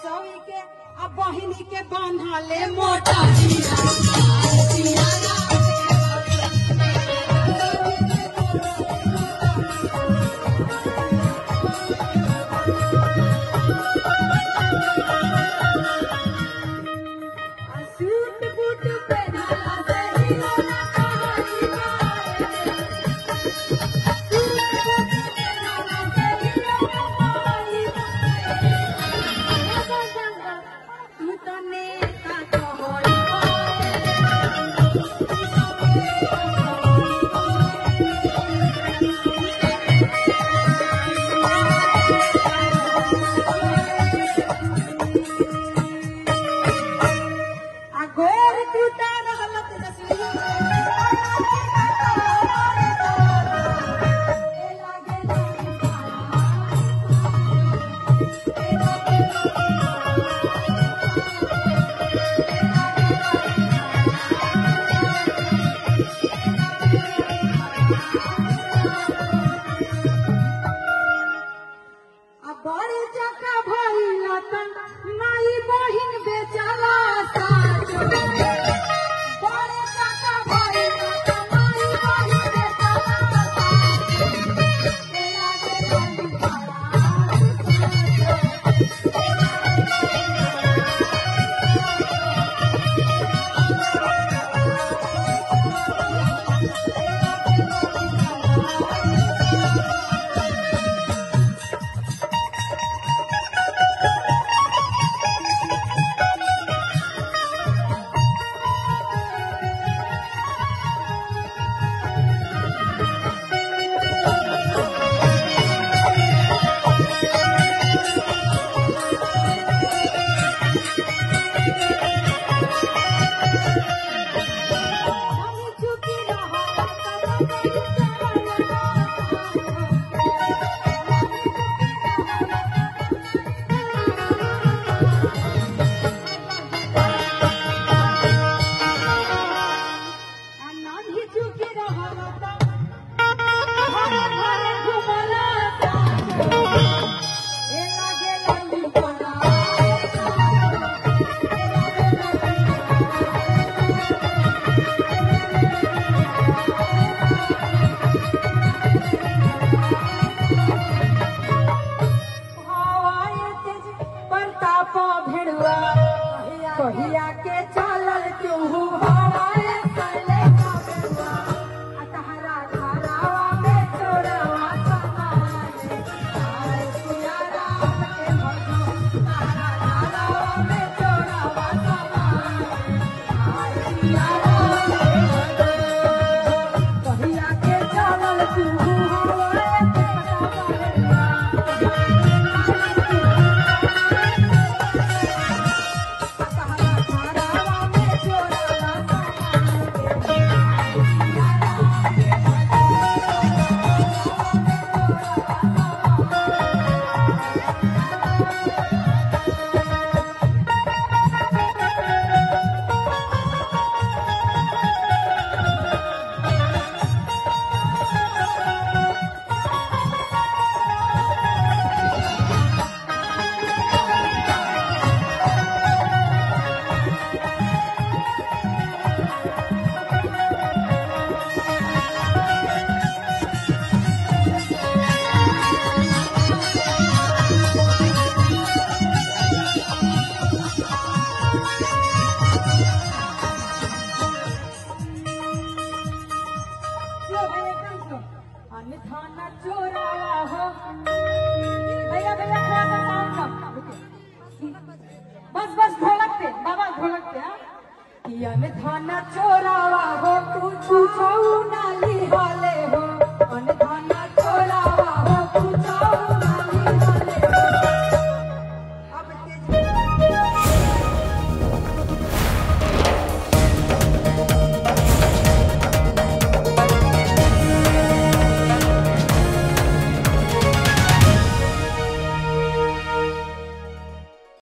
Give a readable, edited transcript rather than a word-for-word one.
सवी के अब बहिनी के बांधा ले मोटा जिया कहिया के चलल क्यों हवाए चले कबुआ अतहरा घरावा में चोरवा समाए आए सिया राम के भजो तारा घरावा में चोरवा समाए आए सिया राम के भजो कहिया के चलल क्यों हवाए थाना चोरावा हो भैया भैया थोड़ा सा साउंड कम बस बस ढोलक पे बाबा ढोलक पे किया में थाना चोरावा हो तू छू नाली हाल